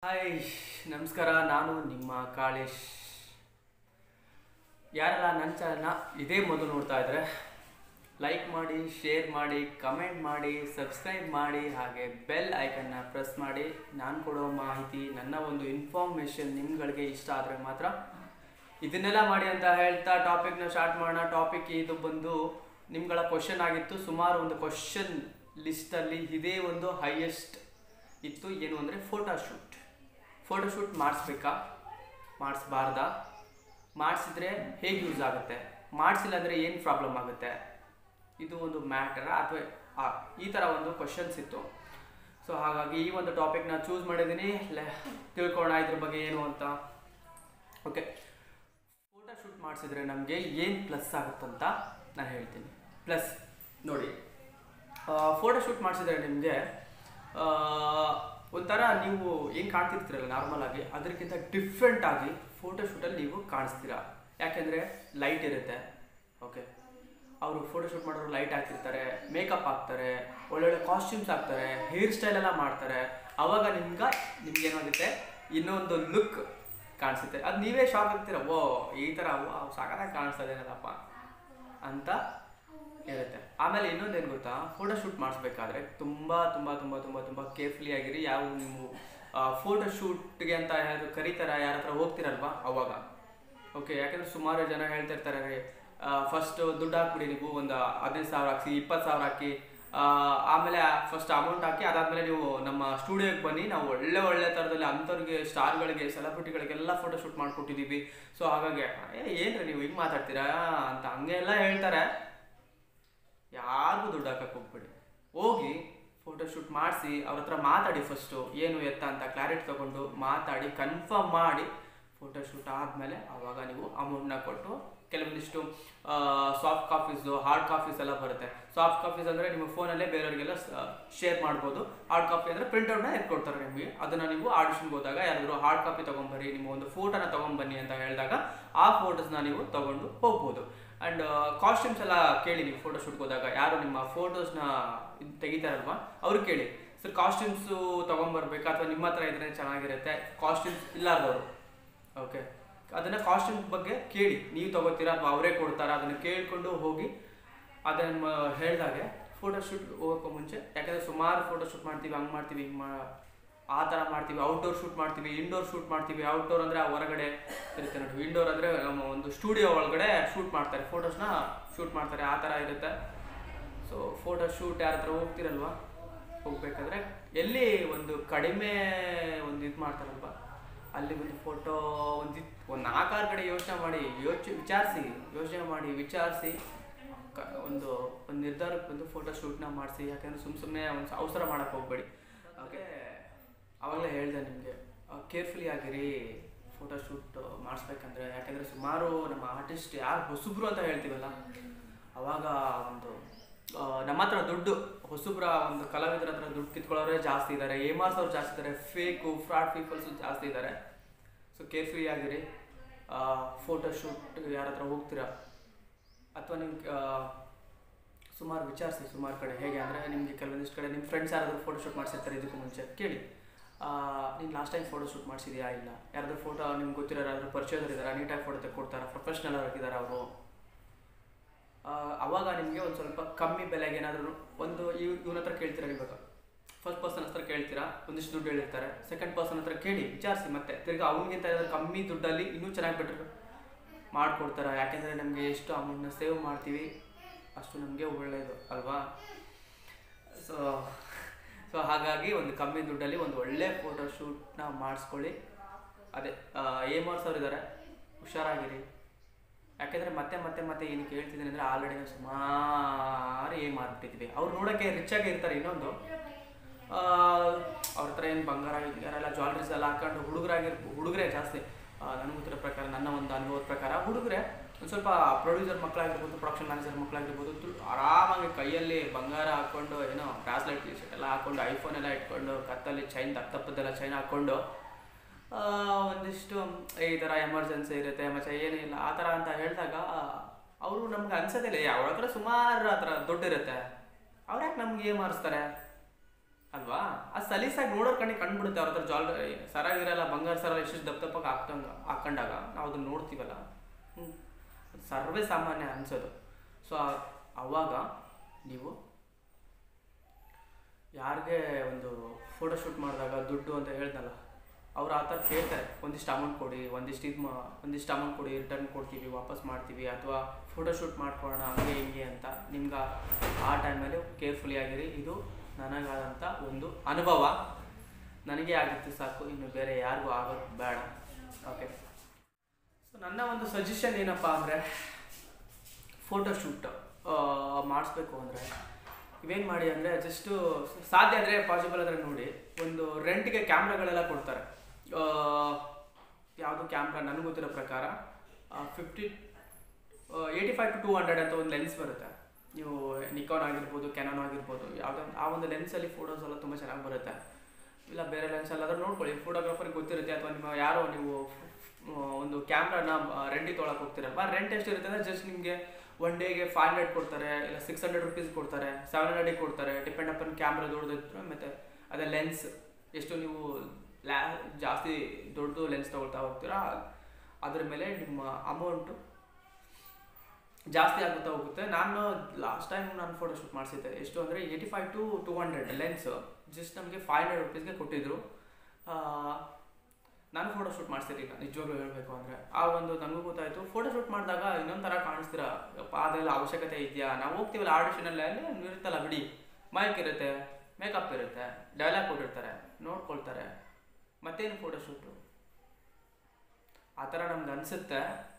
Hi, ನಮಸ್ಕಾರ. ನಾನು ನಿಮ್ಮ ಕಾಳೇಶ್. ಯಾರೆಲ್ಲ ನನ್ನ ಚಾನಲ್ನ ಇದೇ ಮೊದಲು ನೋಡ್ತಾ ಇದ್ದರೆ ಲೈಕ್ ಮಾಡಿ, ಶೇರ್ ಮಾಡಿ, ಕಮೆಂಟ್ ಮಾಡಿ, ಸಬ್ಸ್ಕ್ರೈಬ್ ಮಾಡಿ, ಹಾಗೆ ಬೆಲ್ ಐಕನ್ನ ಪ್ರೆಸ್ ಮಾಡಿ. ನಾನು ಕೊಡೋ ಮಾಹಿತಿ, ನನ್ನ ಒಂದು ಇನ್ಫಾರ್ಮೇಷನ್ ನಿಮ್ಗಳಿಗೆ ಇಷ್ಟ ಆದರೆ ಮಾತ್ರ ಇದನ್ನೆಲ್ಲ ಮಾಡಿ ಅಂತ ಹೇಳ್ತಾ ಟಾಪಿಕ್ನ ಸ್ಟಾರ್ಟ್ ಮಾಡೋಣ. ಟಾಪಿಕ್ ಇದು ಬಂದು ನಿಮ್ಗಳ ಕ್ವಶನ್ ಆಗಿತ್ತು. ಸುಮಾರು ಒಂದು ಕ್ವಶನ್ ಲಿಸ್ಟಲ್ಲಿ ಇದೇ ಒಂದು ಹೈಯೆಸ್ಟ್ ಇತ್ತು. ಏನು ಅಂದರೆ ಫೋಟೋಶೂಟ್ ಮಾಡಿಸ್ಬೇಕಾ, ಮಾಡಿಸ್ಬಾರ್ದಾ, ಮಾಡಿಸಿದ್ರೆ ಹೇಗೆ ಯೂಸ್ ಆಗುತ್ತೆ, ಮಾಡಿಸಿಲ್ಲ ಅಂದರೆ ಏನು ಪ್ರಾಬ್ಲಮ್ ಆಗುತ್ತೆ, ಇದು ಒಂದು ಮ್ಯಾಟರ ಅಥವಾ ಈ ಥರ ಒಂದು ಕ್ವಶನ್ಸ್ ಇತ್ತು. ಸೊ ಹಾಗಾಗಿ ಈ ಒಂದು ಟಾಪಿಕ್ನ ಚೂಸ್ ಮಾಡಿದ್ದೀನಿ. ತಿಳ್ಕೊಳ್ಳೋಣ ಇದ್ರ ಬಗ್ಗೆ ಏನು ಅಂತ. ಓಕೆ, ಫೋಟೋಶೂಟ್ ಮಾಡಿಸಿದ್ರೆ ನಮಗೆ ಏನು ಪ್ಲಸ್ ಆಗುತ್ತಂತ ನಾನು ಹೇಳ್ತೀನಿ. ಪ್ಲಸ್ ನೋಡಿ, ಫೋಟೋಶೂಟ್ ಮಾಡಿಸಿದ್ರೆ ನಿಮಗೆ ಒಂಥರ ನೀವು ಏನು ಕಾಣ್ತಿರ್ತೀರಲ್ಲ ನಾರ್ಮಲ್ ಆಗಿ, ಅದಕ್ಕಿಂತ ಡಿಫ್ರೆಂಟ್ ಆಗಿ ಫೋಟೋಶೂಟಲ್ಲಿ ನೀವು ಕಾಣಿಸ್ತೀರಾ. ಯಾಕೆಂದರೆ ಲೈಟ್ ಇರುತ್ತೆ. ಓಕೆ, ಅವರು ಫೋಟೋಶೂಟ್ ಮಾಡೋರು ಲೈಟ್ ಹಾಕಿರ್ತಾರೆ, ಮೇಕಪ್ ಹಾಕ್ತಾರೆ, ಒಳ್ಳೊಳ್ಳೆ ಕಾಸ್ಟ್ಯೂಮ್ಸ್ ಹಾಕ್ತಾರೆ, ಹೇರ್ ಸ್ಟೈಲ್ ಎಲ್ಲ ಮಾಡ್ತಾರೆ. ಆವಾಗ ನಿಮ್ಗೇನಾಗುತ್ತೆ, ಇನ್ನೊಂದು ಲುಕ್ ಕಾಣಿಸುತ್ತೆ. ಅದು ನೀವೇ ಶಾಕ್ ಆಗ್ತೀರ, ಓ ಈ ಥರ ಸಾಕಾಗಿ ಕಾಣಿಸ್ತಾ ಇದೇನಲ್ಲಪ್ಪ ಅಂತ ಇರುತ್ತೆ. ಆಮೇಲೆ ಇನ್ನೊಂದೇನು ಗೊತ್ತಾ, ಫೋಟೋಶೂಟ್ ಮಾಡಿಸ್ಬೇಕಾದ್ರೆ ತುಂಬ ತುಂಬ ತುಂಬ ತುಂಬ ತುಂಬ ಕೇರ್ಫುಲಿ ಆಗಿರಿ. ಯಾವ ನೀವು ಫೋಟೋಶೂಟ್ಗೆ ಅಂತ ಯಾರು ಕರೀತಾರೆ, ಯಾರ ಹತ್ರ ಹೋಗ್ತಿರಲ್ವಾ ಅವಾಗ. ಓಕೆ, ಯಾಕೆಂದರೆ ಸುಮಾರು ಜನ ಹೇಳ್ತಿರ್ತಾರೆ, ಫಸ್ಟ್ ದುಡ್ಡು ಹಾಕ್ಬಿಡಿ, ನೀವು ಒಂದು 15,000 ಹಾಕಿ, 20,000 ಹಾಕಿ, ಆಮೇಲೆ ಫಸ್ಟ್ ಅಮೌಂಟ್ ಹಾಕಿ, ಅದಾದಮೇಲೆ ನೀವು ನಮ್ಮ ಸ್ಟುಡಿಯೋಗೆ ಬನ್ನಿ, ನಾವು ಒಳ್ಳೆ ಥರದಲ್ಲಿ ಅಂಥವ್ರಿಗೆ, ಸ್ಟಾರ್ಗಳಿಗೆ, ಸೆಲೆಬ್ರಿಟಿಗಳಿಗೆಲ್ಲ ಫೋಟೋಶೂಟ್ ಮಾಡಿಕೊಟ್ಟಿದ್ದೀವಿ. ಸೊ ಹಾಗಾಗಿ ಏನ್ರಿ ನೀವು ಹಿಂಗೆ ಮಾತಾಡ್ತೀರಾ ಅಂತ ಹಂಗೆಲ್ಲ ಹೇಳ್ತಾರೆ. ಯಾರಿಗೂ ದುಡ್ಡು ಹಾಕಕ್ಕೆ ಹೋಗ್ಬೇಡಿ. ಹೋಗಿ ಫೋಟೋಶೂಟ್ ಮಾಡಿಸಿ ಅವ್ರ ಹತ್ರ ಮಾತಾಡಿ. ಫಸ್ಟು ಏನು ಎತ್ತ ಅಂತ ಕ್ಲಾರಿಟಿ ತೊಗೊಂಡು ಮಾತಾಡಿ ಕನ್ಫರ್ಮ್ ಮಾಡಿ, ಫೋಟೋಶೂಟ್ ಆದಮೇಲೆ ಆವಾಗ ನೀವು ಅಮೌಂಟ್ನ ಕೊಟ್ಟು, ಕೆಲವೊಂದಿಷ್ಟು ಸಾಫ್ಟ್ ಕಾಪೀಸು, ಹಾರ್ಡ್ ಕಾಪೀಸ್ ಎಲ್ಲ ಬರುತ್ತೆ. ಸಾಫ್ಟ್ ಕಾಪೀಸ್ ಅಂದರೆ ನಿಮ್ಮ ಫೋನಲ್ಲೇ ಬೇರೆಯವರಿಗೆಲ್ಲ ಶೇರ್ ಮಾಡ್ಬೋದು. ಹಾರ್ಡ್ ಕಾಪಿ ಅಂದರೆ ಪ್ರಿಂಟೌಟ್ನ ಎತ್ಕೊಡ್ತಾರೆ ನಿಮಗೆ. ಅದನ್ನು ನೀವು ಆಡಿಷನ್ಗೆ ಹೋದಾಗ ಯಾರಾದರೂ ಹಾರ್ಡ್ ಕಾಪಿ ತೊಗೊಂಬರ್ರಿ, ನಿಮ್ಮ ಒಂದು ಫೋಟೋನ ತೊಗೊಂಬನ್ನಿ ಅಂತ ಹೇಳಿದಾಗ ಆ ಫೋಟೋಸ್ನ ನೀವು ತೊಗೊಂಡು ಹೋಗ್ಬೋದು. ಆ್ಯಂಡ್ ಕಾಸ್ಟ್ಯೂಮ್ಸ್ ಎಲ್ಲ ಕೇಳಿ ನೀವು ಫೋಟೋಶೂಟ್ಗೆ ಹೋದಾಗ. ಯಾರು ನಿಮ್ಮ ಫೋಟೋಸ್ನ ತೆಗಿತಾರಲ್ವ ಅವ್ರಿಗೆ ಕೇಳಿ, ಸರ್ ಕಾಸ್ಟ್ಯೂಮ್ಸು ತೊಗೊಂಬರ್ಬೇಕಾ ಅಥವಾ ನಿಮ್ಮ ಹತ್ರ ಇದ್ರೆ ಚೆನ್ನಾಗಿರುತ್ತೆ, ಕಾಸ್ಟ್ಯೂಮ್ಸ್ ಇಲ್ಲಾರ್ದವರು. ಓಕೆ, ಅದನ್ನು ಕಾಸ್ಟ್ಯೂಮ್ ಬಗ್ಗೆ ಕೇಳಿ, ನೀವು ತೊಗೋತೀರಾ ಅಥವಾ ಅವರೇ ಕೊಡ್ತಾರಾ, ಅದನ್ನು ಕೇಳಿಕೊಂಡು ಹೋಗಿ ಅದನ್ನು ಹೇಳಿದಾಗೆ ಫೋಟೋಶೂಟ್ ಹೋಗೋಕ್ಕೂ ಮುಂಚೆ. ಯಾಕೆಂದರೆ ಸುಮಾರು ಫೋಟೋಶೂಟ್ ಮಾಡ್ತೀವಿ, ಹಂಗೆ ಮಾಡ್ತೀವಿ, ಹಿಂಗೆ ಆ ಥರ ಮಾಡ್ತೀವಿ. ಔಟ್ಡೋರ್ ಶೂಟ್ ಮಾಡ್ತೀವಿ, ಇಂಡೋರ್ ಶೂಟ್ ಮಾಡ್ತೀವಿ. ಔಟ್ಡೋರ್ ಅಂದರೆ ಹೊರಗಡೆ ಇರುತ್ತೆ ನೋಡಿ, ಇಂಡೋರ್ ಅಂದರೆ ನಮ್ಮ ಒಂದು ಸ್ಟುಡಿಯೋ ಒಳಗಡೆ ಶೂಟ್ ಮಾಡ್ತಾರೆ, ಫೋಟೋಸ್ನ ಶೂಟ್ ಮಾಡ್ತಾರೆ, ಆ ಥರ ಇರುತ್ತೆ. ಸೊ ಫೋಟೋಶೂಟ್ ಯಾರ ಹತ್ರ ಹೋಗ್ತಿರಲ್ವ, ಹೋಗ್ಬೇಕಾದ್ರೆ ಎಲ್ಲಿ ಒಂದು ಕಡಿಮೆ ಒಂದು ಇದು ಮಾಡ್ತಾರಲ್ವ, ಅಲ್ಲಿ ಒಂದು ಫೋಟೋ ಒಂದು 4-6 ಕಡೆ ಯೋಚನೆ ಮಾಡಿ, ವಿಚಾರಿಸಿ ಒಂದು ನಿರ್ಧಾರಕ್ಕೆ ಬಂದು ಫೋಟೋಶೂಟ್ನ ಮಾಡಿಸಿ. ಯಾಕೆಂದರೆ ಸುಮ್ಮನೆ ಒಂದು ಅವಸರ ಮಾಡೋಕ್ಕೆ ಹೋಗ್ಬೇಡಿ. ಓಕೆ, ಆವಾಗಲೇ ಹೇಳಿದೆ ನಿಮಗೆ, ಕೇರ್ಫುಲಿ ಆಗಿರಿ ಫೋಟೋಶೂಟ್ ಮಾಡಿಸ್ಬೇಕಂದ್ರೆ. ಯಾಕೆಂದರೆ ಸುಮಾರು ನಮ್ಮ ಆರ್ಟಿಸ್ಟ್ ಯಾರು ಹೊಸಬ್ರು ಅಂತ ಹೇಳ್ತೀವಲ್ಲ, ಆವಾಗ ಒಂದು ನಮ್ಮ ಹತ್ರ ದುಡ್ಡು, ಹೊಸಬ್ರ ಒಂದು ಕಲಾವಿದರ ಹತ್ರ ದುಡ್ಡು ಕಿತ್ಕೊಳ್ಳೋರೇ ಜಾಸ್ತಿ ಇದ್ದಾರೆ, ಏಮಾರ್ಸೋರು ಜಾಸ್ತಿ ಇದ್ದಾರೆ, ಫೇಕು ಫ್ರಾಡ್ ಪೀಪಲ್ಸು ಜಾಸ್ತಿ ಇದ್ದಾರೆ. ಸೊ ಕೇರ್ಫುಲಿ ಆಗಿರಿ. ಫೋಟೋಶೂಟ್ ಯಾರ ಹತ್ರ ಹೋಗ್ತೀರಾ ಅಥವಾ ನಿಮ್ಗೆ ವಿಚಾರಿಸಿ ಸುಮಾರು ಕಡೆ. ಹೇಗೆ ಅಂದರೆ, ನಿಮಗೆ ಕೆಲವೊಂದಿಷ್ಟು ಕಡೆ ನಿಮ್ಮ ಫ್ರೆಂಡ್ಸ್ ಯಾರಾದರೂ ಫೋಟೋಶೂಟ್ ಮಾಡಿಸಿರ್ತಾರೆ, ಇದಕ್ಕೂ ಮುಂಚೆ ಕೇಳಿ, ನೀನು ಲಾಸ್ಟ್ ಟೈಮ್ ಫೋಟೋಶೂಟ್ ಮಾಡಿಸಿದ್ಯಾ, ಇಲ್ಲ ಯಾರಾದರೂ ಫೋಟೋ ನಿಮ್ಗೆ ಗೊತ್ತಿರೋ ಯಾರಾದರೂ ಪರಿಚಯದವ್ರು ಇದ್ದಾರೆ, ನೀಟಾಗಿ ಫೋಟೋ ತೆಕ್ಕೊಡ್ತಾರೆ, ಪ್ರೊಫೆಷ್ನಲ್ ಆಗಿದ್ದಾರೆ ಅವರು. ಆವಾಗ ನಿಮಗೆ ಒಂದು ಸ್ವಲ್ಪ ಕಮ್ಮಿ ಬೆಲೆಗೆ ಏನಾದರೂ ಒಂದು ಇವನ ಹತ್ರ ಕೇಳ್ತೀರಾ, ಇವಾಗ ಫಸ್ಟ್ ಪರ್ಸನ್ ಹತ್ರ ಕೇಳ್ತೀರಾ, ಒಂದಿಷ್ಟು ದುಡ್ಡು ಹೇಳಿರ್ತಾರೆ. ಸೆಕೆಂಡ್ ಪರ್ಸನ್ ಹತ್ರ ಕೇಳಿ, ವಿಚಾರಿಸಿ, ಮತ್ತೆ ತಿರ್ಗಿ ಅವನಿಗಿಂತ ಏನಾದರೂ ಕಮ್ಮಿ ದುಡ್ಡಲ್ಲಿ ಇನ್ನೂ ಚೆನ್ನಾಗಿ ಬೆಟ್ರ್ ಮಾಡಿಕೊಡ್ತಾರೆ. ಯಾಕೆಂದರೆ ನಮಗೆ ಎಷ್ಟು ಅಮೌಂಟ್ನ ಸೇವ್ ಮಾಡ್ತೀವಿ ಅಷ್ಟು ನಮಗೆ ಒಳ್ಳೆಯದು ಅಲ್ವಾ. ಸೊ ಹಾಗಾಗಿ ಒಂದು ಕಮ್ಮಿ ದುಡ್ಡಲ್ಲಿ ಒಂದು ಒಳ್ಳೆ ಫೋಟೋಶೂಟ್ನ ಮಾಡಿಸ್ಕೊಳ್ಳಿ. ಅದೇ ಏಮಾರ್ಸೋರು ಇದ್ದಾರೆ, ಹುಷಾರಾಗಿರಿ. ಯಾಕೆಂದರೆ ಮತ್ತೆ ಏನಕ್ಕೆ ಹೇಳ್ತಿದ್ದೀನಿ ಅಂದರೆ, ಆಲ್ರೆಡಿ ನಾವು ಸುಮಾರು ಮಾರ್ಬಿಟ್ಟಿದ್ದೀವಿ. ಅವ್ರು ನೋಡೋಕ್ಕೆ ರಿಚಾಗಿ ಇರ್ತಾರೆ. ಇನ್ನೊಂದು, ಅವ್ರ ಹತ್ರ ಏನು ಬಂಗಾರ ಎಲ್ಲ ಜ್ಯುವೆಲ್ರೀಸ್ ಎಲ್ಲ ಹಾಕೊಂಡು ಹುಡುಗರೇ ಜಾಸ್ತಿ. ನನಗೆ ಗೊತ್ತಿರೋ ಪ್ರಕಾರ, ನನ್ನ ಒಂದು ಅನುಭವದ ಪ್ರಕಾರ, ಹುಡುಗರೇ ಒಂದು ಸ್ವಲ್ಪ ಪ್ರೊಡ್ಯೂಸರ್ ಮಕ್ಕಳಾಗಿರ್ಬೋದು, ಪ್ರೊಡಕ್ಷನ್ ಮ್ಯಾನೇಜರ್ ಮಕ್ಕಳಾಗಿರ್ಬೋದು, ಆರಾಮಾಗಿ ಕೈಯಲ್ಲಿ ಬಂಗಾರ ಹಾಕ್ಕೊಂಡು, ಏನೋ ಬ್ರಾಸ್ಲೆಟ್ ಟಿ ಶರ್ಟ್ ಎಲ್ಲ ಹಾಕ್ಕೊಂಡು, ಐಫೋನ್ ಎಲ್ಲ ಇಟ್ಕೊಂಡು, ಕತ್ತಲ್ಲಿ ಚೈನ್ ದಪ್ಪದೆಲ್ಲ ಚೈನ್ ಹಾಕ್ಕೊಂಡು, ಒಂದಿಷ್ಟು ಈ ಥರ ಎಮರ್ಜೆನ್ಸಿ ಇರುತ್ತೆ ಮತ್ತು ಏನಿಲ್ಲ ಆ ಥರ ಅಂತ ಹೇಳಿದಾಗ ಅವರು ನಮ್ಗೆ ಅನ್ಸೋದಿಲ್ಲ. ಅವ್ರ ಹತ್ರ ಸುಮಾರು ಆ ಥರ ದುಡ್ಡು ಇರುತ್ತೆ, ಅವ್ರು ಯಾಕೆ ನಮ್ಗೆ ಮಾರಿಸ್ತಾರೆ ಅಲ್ವಾ? ಅದು ಸಲೀಸಾಗಿ ನೋಡೋರ್ ಕಣ್ಣಿಗೆ ಕಂಡುಬಿಡುತ್ತೆ. ಅವ್ರ ಹತ್ರ ಸರ ಇರಲ್ಲ, ಬಂಗಾರ ಸರ ಎಷ್ಟು ದಪ್ಪ ದಪ್ಪಗೆ ಹಾಕೊಂಡಾಗ ನಾವು ಅದನ್ನ ನೋಡ್ತೀವಲ್ಲ, ಸರ್ವೇ ಸಾಮಾನ್ಯ ಅನ್ಸೋದು. ಸೊ ಅವಾಗ ನೀವು ಯಾರಿಗೆ ಒಂದು ಫೋಟೋಶೂಟ್ ಮಾಡಿದಾಗ ದುಡ್ಡು ಅಂತ ಹೇಳ್ದಲ್ಲ, ಅವ್ರು ಆ ಥರ ಕೇಳ್ತಾರೆ, ಒಂದಿಷ್ಟು ಅಮೌಂಟ್ ಕೊಡಿ, ಒಂದಿಷ್ಟು ಅಮೌಂಟ್ ಕೊಡಿ, ರಿಟರ್ನ್ ಕೊಡ್ತೀವಿ, ವಾಪಸ್ ಮಾಡ್ತೀವಿ, ಅಥವಾ ಫೋಟೋಶೂಟ್ ಮಾಡ್ಕೊಳ್ಳೋಣ ಹಂಗೆ ಹಿಂಗೆ ಅಂತ. ನಿಮ್ಗೆ ಆ ಟೈಮಲ್ಲಿ ಕೇರ್ಫುಲಿ ಆಗಿರಿ. ಇದು ನನಗಾದಂಥ ಒಂದು ಅನುಭವ, ನನಗೆ ಆಗಿತ್ತು ಸಾಕು, ಇನ್ನು ಬೇರೆ ಯಾರಿಗೂ ಆಗೋದು ಬೇಡ. ಓಕೆ, ಸೊ ನನ್ನ ಒಂದು ಸಜೆಷನ್ ಏನಪ್ಪ ಅಂದರೆ, ಫೋಟೋಶೂಟ್ ಮಾಡಿಸ್ಬೇಕು ಅಂದರೆ ಇವೇನು ಮಾಡಿ ಅಂದರೆ, ಜಸ್ಟು ಸಾಧ್ಯ ಆದರೆ ಪಾಸಿಬಲ್ ಆದರೆ ನೋಡಿ, ಒಂದು ರೆಂಟ್ಗೆ ಕ್ಯಾಮ್ರಾಗಳೆಲ್ಲ ಕೊಡ್ತಾರೆ. ಯಾವುದು ಕ್ಯಾಮ್ರಾ ನನಗೆ ಗೊತ್ತಿರೋ ಪ್ರಕಾರ 85 to 200 ಅಂತ ಒಂದು ಲೆನ್ಸ್ ಬರುತ್ತೆ. ನೀವು ನಿಕಾನ್ ಆಗಿರ್ಬೋದು, ಕ್ಯಾನನ್ ಆಗಿರ್ಬೋದು, ಯಾವುದೋ ಆ ಒಂದು ಲೆನ್ಸಲ್ಲಿ ಫೋಟೋಸ್ ಎಲ್ಲ ತುಂಬ ಚೆನ್ನಾಗಿ ಬರುತ್ತೆ. ಇಲ್ಲ ಬೇರೆ ಲೆನ್ಸ್ ಎಲ್ಲಾದರೂ ನೋಡ್ಕೊಳ್ಳಿ, ಫೋಟೋಗ್ರಾಫರ್ಗೆ ಗೊತ್ತಿರುತ್ತೆ. ಅಥವಾ ನಿಮ್ಮ ಯಾರೋ ನೀವು ಒಂದು ಕ್ಯಾಮ್ರಾನ ರೆಂಟಿಗೆ ತೊಗೊಳಕ್ಕೆ ಹೋಗ್ತಿರಲ್ವ, ರೆಂಟ್ ಎಷ್ಟಿರುತ್ತೆ ಅಂದರೆ ಜಸ್ಟ್ ನಿಮಗೆ ಒನ್ ಡೇಗೆ 500 ಕೊಡ್ತಾರೆ, ಇಲ್ಲ 600 rupees ಕೊಡ್ತಾರೆ, 700 ಕೊಡ್ತಾರೆ, ಡಿಪೆಂಡ್ ಅಪನ್ ಕ್ಯಾಮ್ರಾ ದೊಡ್ಡದಿತ್ತು. ಮತ್ತು ಅದೇ ಲೆನ್ಸ್ ಎಷ್ಟು ನೀವು ಜಾಸ್ತಿ ದೊಡ್ಡದು ಲೆನ್ಸ್ ತೊಗೊಳ್ತಾ ಹೋಗ್ತೀರಾ, ಅದ್ರ ಮೇಲೆ ನಿಮ್ಮ ಅಮೌಂಟು ಜಾಸ್ತಿ ಆಗುತ್ತಾ ಹೋಗುತ್ತೆ. ನಾನು ಲಾಸ್ಟ್ ಟೈಮ್ ನಾನು ಫೋಟೋಶೂಟ್ ಮಾಡಿಸಿದ್ದೆ. ಎಷ್ಟು ಅಂದರೆ 85 to 200 ಲೆನ್ಸ್ ಜಸ್ಟ್ ನಮಗೆ 500 rupeesಗೆ ಕೊಟ್ಟಿದ್ದರು. ನಾನು ಫೋಟೋಶೂಟ್ ಮಾಡಿಸಿರಲಿಲ್ಲ ನಿಜವಾಗ್ಲೂ ಹೇಳಬೇಕು ಅಂದರೆ. ಆ ಒಂದು ನನಗೂ ಗೊತ್ತಾಯಿತು, ಫೋಟೋಶೂಟ್ ಮಾಡಿದಾಗ ಇನ್ನೊಂದು ಥರ ಕಾಣಿಸ್ತೀರಾ, ಅದೆಲ್ಲ ಅವಶ್ಯಕತೆ ಇದೆಯಾ? ನಾವು ಹೋಗ್ತೀವಲ್ಲ ಆಡಿಷನಲ್ಲಿ, ಅಲ್ಲಿ ಇರುತ್ತಲ್ಲ ಬಿಡಿ, ಮೈಕ್ ಇರುತ್ತೆ, ಮೇಕಪ್ ಇರುತ್ತೆ, ಡೈಲಾಗ್ ಕೊಟ್ಟಿರ್ತಾರೆ, ನೋಡ್ಕೊಳ್ತಾರೆ, ಮತ್ತೇನು ಫೋಟೋಶೂಟು ಆ ಥರ ನಮ್ಗೆ ಅನಿಸುತ್ತೆ.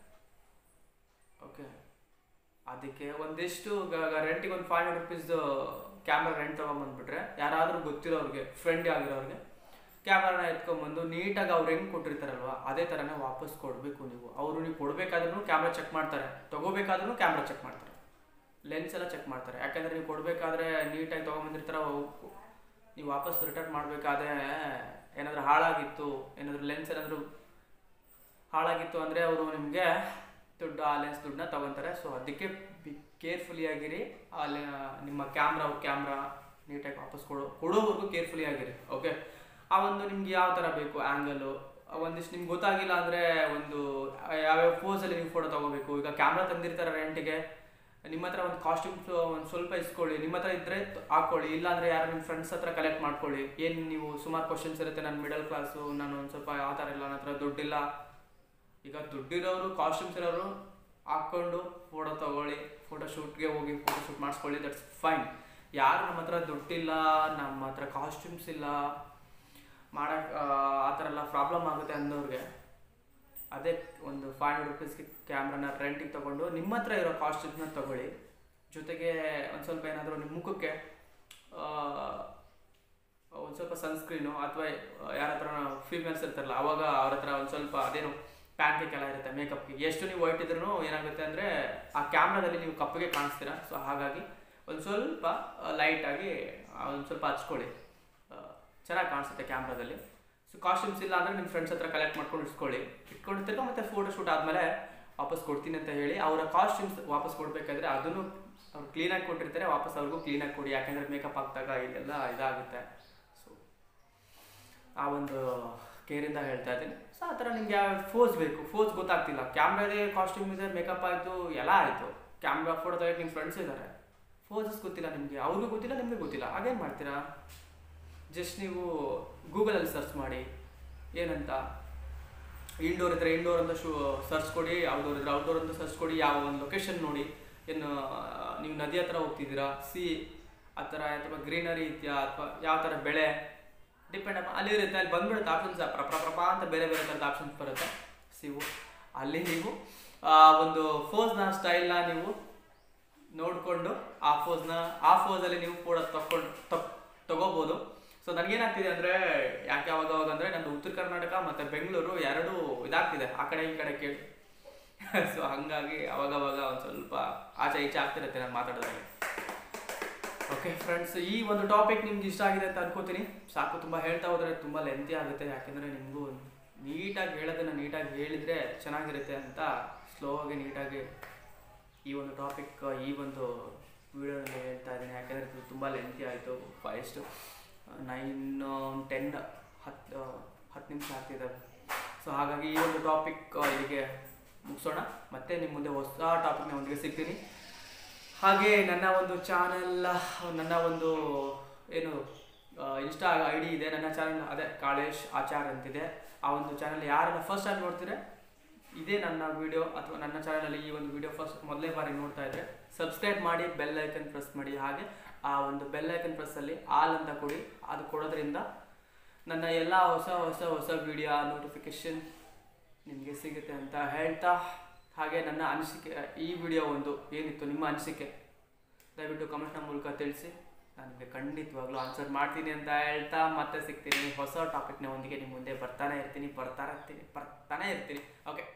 ಓಕೆ, ಅದಕ್ಕೆ ಒಂದಿಷ್ಟು ರೆಂಟಿಗೆ ಒಂದು 500 rupees ಕ್ಯಾಮ್ರಾ ರೆಂಟ್ ತೊಗೊಂಬಂದ್ಬಿಟ್ರೆ, ಯಾರಾದರೂ ಗೊತ್ತಿರೋರಿಗೆ, ಫ್ರೆಂಡ್ ಆಗಿರೋರಿಗೆ ಕ್ಯಾಮ್ರಾನ ಎತ್ಕೊಂಡ್ಬಂದು ನೀಟಾಗಿ ಅವ್ರು ಹೆಂಗೆ ಕೊಟ್ಟಿರ್ತಾರಲ್ವ ಅದೇ ಥರನೇ ವಾಪಸ್ ಕೊಡಬೇಕು. ಅವರು ನೀವು ಕೊಡಬೇಕಾದ್ರೂ ಕ್ಯಾಮ್ರಾ ಚೆಕ್ ಮಾಡ್ತಾರೆ, ತೊಗೋಬೇಕಾದ್ರೂ ಕ್ಯಾಮ್ರಾ ಚೆಕ್ ಮಾಡ್ತಾರೆ, ಲೆನ್ಸ್ ಎಲ್ಲ ಚೆಕ್ ಮಾಡ್ತಾರೆ. ಯಾಕಂದರೆ ನೀವು ಕೊಡಬೇಕಾದ್ರೆ ನೀಟಾಗಿ ತೊಗೊಂಬಂದಿರ್ತಾರ, ನೀವು ವಾಪಸ್ ರಿಟರ್ನ್ ಮಾಡಬೇಕಾದ್ರೆ ಏನಾದರೂ ಹಾಳಾಗಿತ್ತು, ಏನಾದರೂ ಲೆನ್ಸ್ ಏನಾದರೂ ಹಾಳಾಗಿತ್ತು ಅಂದರೆ ಅವರು ನಿಮಗೆ ಆ ಲೆನ್ಸ್ ದುಡ್ಡನ್ನ ತೊಗೊತಾರೆ. ಸೊ ಅದಕ್ಕೆ ಕೇರ್ಫುಲಿ ಆಗಿರಿ. ಅಲ್ಲಿ ನಿಮ್ಮ ಕ್ಯಾಮ್ರಾ ನೀಟಾಗಿ ವಾಪಸ್ ಕೊಡೋವರೆಗೂ ಕೇರ್ಫುಲಿ ಆಗಿರಿ. ಓಕೆ, ಆ ಒಂದು ನಿಮ್ಗೆ ಯಾವ ಥರ ಬೇಕು ಆ್ಯಂಗಲು, ಒಂದಿಷ್ಟು ನಿಮ್ಗೆ ಗೊತ್ತಾಗಿಲ್ಲ ಅಂದರೆ ಒಂದು ಯಾವ್ಯಾವ ಪೋಸಲ್ಲಿ ನೀವು ಫೋಟೋ ತೊಗೋಬೇಕು. ಈಗ ಕ್ಯಾಮ್ರಾ ತಂದಿರ್ತಾರೆ ರೆಂಟಿಗೆ, ನಿಮ್ಮ ಹತ್ರ ಒಂದು ಕಾಸ್ಟ್ಯೂಮ್ಸ್ ಒಂದು ಸ್ವಲ್ಪ ಇಸ್ಕೊಳ್ಳಿ, ನಿಮ್ಮ ಹತ್ರ ಇದ್ದರೆ ಹಾಕ್ಕೊಳ್ಳಿ, ಇಲ್ಲಾಂದರೆ ಯಾರು ನಿಮ್ಮ ಫ್ರೆಂಡ್ಸ್ ಹತ್ರ ಕಲೆಕ್ಟ್ ಮಾಡ್ಕೊಳ್ಳಿ. ಏನು ನೀವು ಸುಮಾರು ಕ್ವಶನ್ಸ್ ಇರುತ್ತೆ, ನಾನು ಮಿಡಲ್ ಕ್ಲಾಸು, ನಾನು ಒಂದು ಸ್ವಲ್ಪ ಆ ಥರ ಇಲ್ಲ, ನನ್ನ ಹತ್ರ ದುಡ್ಡಿಲ್ಲ. ಈಗ ದುಡ್ಡಿರೋರು, ಕಾಸ್ಟ್ಯೂಮ್ಸ್ ಇರೋರು ಹಾಕ್ಕೊಂಡು ಫೋಟೋ ತೊಗೊಳ್ಳಿ, ಫೋಟೋಶೂಟ್ಗೆ ಹೋಗಿ ಫೋಟೋಶೂಟ್ ಮಾಡಿಸ್ಕೊಳ್ಳಿ, ದಟ್ಸ್ ಫೈನ್. ಯಾರು ನಮ್ಮ ಹತ್ರ ದುಡ್ಡಿಲ್ಲ, ನಮ್ಮ ಹತ್ರ ಕಾಸ್ಟ್ಯೂಮ್ಸ್ ಇಲ್ಲ, ಮಾಡೋಕ್ಕೆ ಆ ಥರ ಎಲ್ಲ ಪ್ರಾಬ್ಲಮ್ ಆಗುತ್ತೆ ಅಂದವ್ರಿಗೆ, ಅದೇ ಒಂದು 500 rupeesಗೆ ಕ್ಯಾಮ್ರಾನ ರೆಂಟಿಗೆ ತೊಗೊಂಡು ನಿಮ್ಮ ಹತ್ರ ಇರೋ ಕಾಸ್ಟ್ಯೂಮ್ಸ್ನ ತೊಗೊಳ್ಳಿ. ಜೊತೆಗೆ ಒಂದು ಸ್ವಲ್ಪ ಏನಾದರೂ ನಿಮ್ಮ ಮುಖಕ್ಕೆ ಒಂದು ಸ್ವಲ್ಪ ಸನ್ಸ್ಕ್ರೀನು, ಅಥವಾ ಯಾರ ಹತ್ರ ಫೀಮೇಲ್ಸ್ ಇರ್ತಾರಲ್ಲ ಅವಾಗ ಅವ್ರ ಹತ್ರ ಒಂದು ಸ್ವಲ್ಪ ಅದೇನು ಪ್ಯಾನ್ ಎಲ್ಲ ಇರುತ್ತೆ ಮೇಕಪ್ಗೆ. ಎಷ್ಟು ನೀವು ವೈಟ್ ಇದ್ರೂ ಏನಾಗುತ್ತೆ ಅಂದರೆ ಆ ಕ್ಯಾಮ್ರಾದಲ್ಲಿ ನೀವು ಕಪ್ಪಗೆ ಕಾಣಿಸ್ತೀರಾ. ಸೊ ಹಾಗಾಗಿ ಒಂದು ಸ್ವಲ್ಪ ಲೈಟಾಗಿ ಒಂದು ಸ್ವಲ್ಪ ಹಚ್ಕೊಳ್ಳಿ, ಚೆನ್ನಾಗಿ ಕಾಣಿಸುತ್ತೆ ಕ್ಯಾಮ್ರಾದಲ್ಲಿ. ಸೊ ಕಾಸ್ಟ್ಯೂಮ್ಸ್ ಇಲ್ಲ ಅಂದರೆ ನಿಮ್ಮ ಫ್ರೆಂಡ್ಸ್ ಹತ್ರ ಕಲೆಕ್ಟ್ ಮಾಡ್ಕೊಂಡು ಇಟ್ಕೊಂಡಿರ್ತೀರ. ಮತ್ತು ಫೋಟೋಶೂಟ್ ಆದಮೇಲೆ ವಾಪಸ್ ಕೊಡ್ತೀನಿ ಅಂತ ಹೇಳಿ ಅವರ ಕಾಸ್ಟ್ಯೂಮ್ಸ್ ವಾಪಸ್ ಕೊಡಬೇಕಾದ್ರೆ ಅದನ್ನು ಅವ್ರು ಕ್ಲೀನಾಗಿ ಕೊಟ್ಟಿರ್ತಾರೆ, ವಾಪಸ್ ಅವ್ರಿಗೂ ಕ್ಲೀನಾಗಿ ಕೊಡಿ. ಯಾಕೆಂದರೆ ಮೇಕಪ್ ಹಾಕಿದಾಗ ಇದೆಲ್ಲ ಇದಾಗುತ್ತೆ. ಸೊ ಆ ಒಂದು ಕೇರಿಂದ ಹೇಳ್ತಾ ಇದ್ದೀನಿ. ಸೊ ಆ ಥರ ನಿಮ್ಗೆ ಯಾವ ಫೋಸ್ ಬೇಕು, ಫೋಸ್ ಗೊತ್ತಾಗ್ತಿಲ್ಲ, ಕ್ಯಾಮ್ರಾದೇ ಕಾಸ್ಟ್ಯೂಮ್ ಇದೆ, ಮೇಕಪ್ ಆಯಿತು, ಎಲ್ಲ ಆಯಿತು, ಕ್ಯಾಮ್ರಾ ಫೋಟೋ ತೆಗೆದು ನಿಮ್ಮ ಫ್ರೆಂಡ್ಸ್ ಇದ್ದಾರೆ, ಫೋಸಸ್ ಗೊತ್ತಿಲ್ಲ ನಿಮಗೆ, ಅವ್ರಿಗೂ ಗೊತ್ತಿಲ್ಲ, ನಿಮಗೆ ಗೊತ್ತಿಲ್ಲ. ಹಾಗೇನು ಮಾಡ್ತೀರಾ? ಜಸ್ಟ್ ನೀವು ಗೂಗಲಲ್ಲಿ ಸರ್ಚ್ ಮಾಡಿ, ಏನಂತ ಇಂಡೋರ್ ಇದ್ದರೆ ಇಂಡೋರ್ ಅಂತ ಸರ್ಚ್ ಕೊಡಿ, ಔಟ್ಡೋರ್ ಇದ್ದರೆ ಔಟ್ಡೋರ್ ಅಂತ ಸರ್ಚ್ ಕೊಡಿ, ಯಾವ ಒಂದು ಲೊಕೇಶನ್ ನೋಡಿ, ಏನು ನೀವು ನದಿ ಹತ್ರ ಹೋಗ್ತಿದ್ದೀರಾ, ಆ ಥರ, ಅಥವಾ ಗ್ರೀನರಿ ಇದೆಯಾ, ಅಥವಾ ಯಾವ ಥರ ಬೆಳೆ, ಡಿಪೆಂಡ್ ಅಪ್ಪ ಅಲ್ಲಿ ಇರುತ್ತೆ. ಅಲ್ಲಿ ಬಂದ್ಬಿಡುತ್ತೆ ಆಪ್ಷನ್ಸ್, ಪ್ರಪ ಅಂತ ಬೇರೆ ಬೇರೆ ಥರದ ಆಪ್ಷನ್ಸ್ ಬರುತ್ತೆ. ಅಲ್ಲಿ ನೀವು ಒಂದು ಫೋಸ್ನ ಸ್ಟೈಲ್ನ ನೀವು ನೋಡಿಕೊಂಡು ಆ ಫೋಸಲ್ಲಿ ನೀವು ಕೂಡ ತಗೋಬೋದು. ಸೊ ನನಗೇನಾಗ್ತಿದೆ ಅಂದರೆ, ಯಾಕೆ ಅವಾಗ ಅಂದರೆ ನಂದು ಉತ್ತರ ಕರ್ನಾಟಕ ಮತ್ತು ಬೆಂಗಳೂರು ಎರಡೂ ಇದಾಗ್ತಿದೆ, ಆ ಕಡೆ ಈ ಕಡೆ ಕೇಳಿ. ಸೊ ಹಾಗಾಗಿ ಅವಾಗವಾಗ ಒಂದು ಸ್ವಲ್ಪ ಆಚೆ ಈಚೆ ಆಗ್ತಿರುತ್ತೆ ನಾನು ಮಾತಾಡೋದಾಗೆ. ಓಕೆ ಫ್ರೆಂಡ್ಸ್, ಈ ಒಂದು ಟಾಪಿಕ್ ನಿಮ್ಗೆ ಇಷ್ಟ ಆಗಿದೆ ಅಂತ ಅನ್ಕೋತೀನಿ. ಸಾಕು, ತುಂಬ ಹೇಳ್ತಾ ಹೋದರೆ ತುಂಬ ಲೆಂತಿ ಆಗುತ್ತೆ. ಯಾಕೆಂದರೆ ನಿಮಗೂ ನೀಟಾಗಿ ಹೇಳೋದನ್ನು ನೀಟಾಗಿ ಹೇಳಿದರೆ ಚೆನ್ನಾಗಿರುತ್ತೆ ಅಂತ ಸ್ಲೋ ಆಗಿ ನೀಟಾಗಿ ಈ ಒಂದು ಟಾಪಿಕ್ ಈ ಒಂದು ವಿಡಿಯೋನಲ್ಲಿ ಹೇಳ್ತಾ ಇದ್ದೀನಿ. ಯಾಕೆಂದರೆ ತುಂಬ ಲೆಂತಿ ಆಯಿತು. 9, 10, 10 ನಿಮಿಷ ಆಗ್ತಿದ್ದಾವೆ. ಸೊ ಹಾಗಾಗಿ ಈ ಒಂದು ಟಾಪಿಕ್ ಇಲ್ಲಿಗೆ ಮುಗಿಸೋಣ. ಮತ್ತೆ ನಿಮ್ಮ ಮುಂದೆ ಹೊಸ ಟಾಪಿಕ್ನ ಒಂದಿಗೆ ಸಿಗ್ತೀನಿ. ಹಾಗೆ ನನ್ನ ಒಂದು ಚಾನಲ್, ನನ್ನ ಒಂದು ಏನು ಇನ್ಸ್ಟಾ ಐ ಡಿ ಇದೆ, ನನ್ನ ಚಾನಲ್ ಅದೇ ಕಾಳೇಶ್ ಆಚಾರ್ ಅಂತಿದೆ. ಆ ಒಂದು ಚಾನಲ್ ಯಾರೆಲ್ಲ ಫಸ್ಟ್ ಟೈಮ್ ನೋಡ್ತೀರಾ, ಇದೇ ನನ್ನ ವಿಡಿಯೋ ಅಥವಾ ನನ್ನ ಚಾನಲಲ್ಲಿ ಈ ಒಂದು ವಿಡಿಯೋ ಮೊದಲೇ ಬಾರಿ ನೋಡ್ತಾ ಇದ್ದರೆ ಸಬ್ಸ್ಕ್ರೈಬ್ ಮಾಡಿ, ಬೆಲ್ ಐಕನ್ ಪ್ರೆಸ್ ಮಾಡಿ. ಹಾಗೆ ಆ ಒಂದು ಬೆಲ್ ಐಕನ್ ಪ್ರೆಸ್ಸಲ್ಲಿ ಆಲ್ ಅಂತ ಕೊಡಿ. ಅದು ಕೊಡೋದ್ರಿಂದ ನನ್ನ ಎಲ್ಲ ಹೊಸ ವಿಡಿಯೋ ನೋಟಿಫಿಕೇಷನ್ ನಿಮಗೆ ಸಿಗುತ್ತೆ ಅಂತ ಹೇಳ್ತಾ, ಹಾಗೆ ನನ್ನ ಅನಿಸಿಕೆ ಈ ವಿಡಿಯೋ ಒಂದು ಏನಿತ್ತು ನಿಮ್ಮ ಅನಿಸಿಕೆ ದಯವಿಟ್ಟು ಕಮೆಂಟ್ನ ಮೂಲಕ ತಿಳಿಸಿ. ನನಗೆ ಖಂಡಿತವಾಗ್ಲೂ ಆನ್ಸರ್ ಮಾಡ್ತೀನಿ ಅಂತ ಹೇಳ್ತಾ ಮತ್ತೆ ಸಿಗ್ತೀನಿ ಹೊಸ ಟಾಪಿಕ್ನ ಒಂದಿಗೆ ನಿಮ್ಮ ಮುಂದೆ ಬರ್ತಾನೆ ಇರ್ತೀನಿ. ಓಕೆ.